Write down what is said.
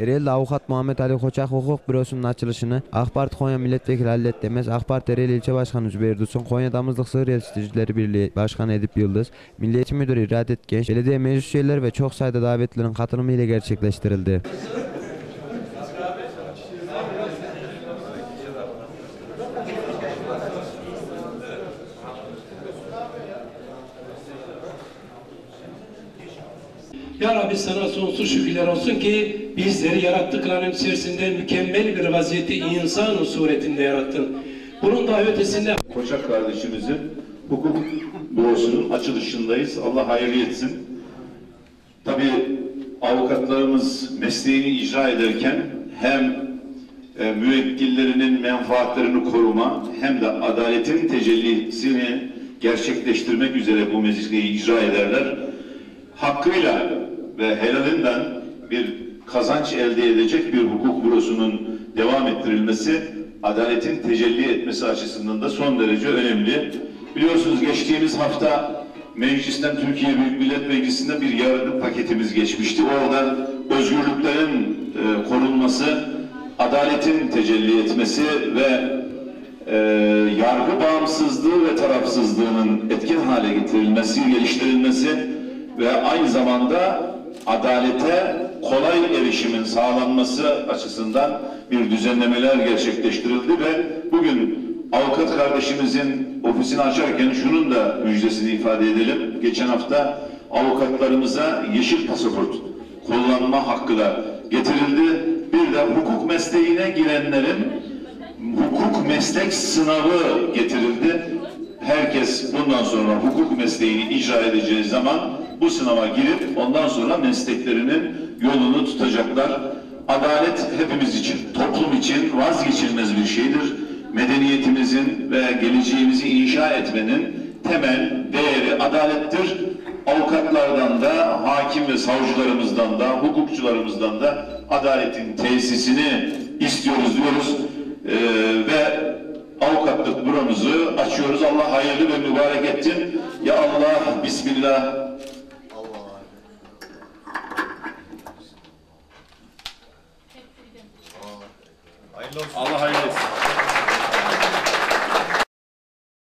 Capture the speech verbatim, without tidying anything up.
Ereğli'de avukat Muhammed Ali Koçak Hukuk Bürosu'nun açılışını AK Parti Konya Milletvekili Hallet Demez, AK Parti Ereğli İlçe Başkanı Zübeyir Dursun, Konya Damızlık Sığır Yetiştiricileri Birliği Başkanı Edip Yıldız, Milli Eğitim Müdürü İradet Genç, belediye meclis üyeleri ve çok sayıda davetlilerin katılımı ile gerçekleştirildi. Ya Rabbi sana sonsuz şükürler olsun ki bizleri yarattıkların içerisinde mükemmel bir vaziyeti insan suretinde yarattın. Bunun daha ötesinde Koçak kardeşimizin hukuk bürosunun açılışındayız. Allah hayırlı etsin. Tabii avukatlarımız mesleğini icra ederken hem e, müvekkillerinin menfaatlerini koruma hem de adaletin tecellisini gerçekleştirmek üzere bu mesleği icra ederler. Hakkıyla ve helalinden bir kazanç elde edecek bir hukuk bürosunun devam ettirilmesi, adaletin tecelli etmesi açısından da son derece önemli. Biliyorsunuz geçtiğimiz hafta meclisten, Türkiye Büyük Millet Meclisi'nde bir yargı paketimiz geçmişti. Orada özgürlüklerin e, korunması, adaletin tecelli etmesi ve e, yargı bağımsızlığı ve tarafsızlığının etkin hale getirilmesi, geliştirilmesi ve aynı zamanda adalete kolay erişimin sağlanması açısından bir düzenlemeler gerçekleştirildi ve bugün avukat kardeşimizin ofisini açarken şunun da müjdesini ifade edelim. Geçen hafta avukatlarımıza yeşil pasaport kullanma hakkı da getirildi. Bir de hukuk mesleğine girenlerin hukuk meslek sınavı getirildi. Herkes bundan sonra hukuk mesleğini icra edeceği zaman bu sınava girip ondan sonra mesleklerinin yolunu tutacaklar. Adalet hepimiz için, toplum için vazgeçilmez bir şeydir. Medeniyetimizin ve geleceğimizi inşa etmenin temel değeri adalettir. Avukatlardan da, hakim ve savcılarımızdan da, hukukçularımızdan da adaletin tesisini istiyoruz diyoruz. Ee, ve avukatlık büromuzu açıyoruz. Allah hayırlı ve mübarek etsin. Ya Allah, Bismillah. Allah hayırlı